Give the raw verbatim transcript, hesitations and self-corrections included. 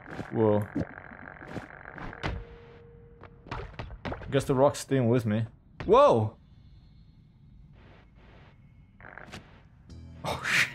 Whoa. Guess the rock's staying with me. Whoa! Oh shit.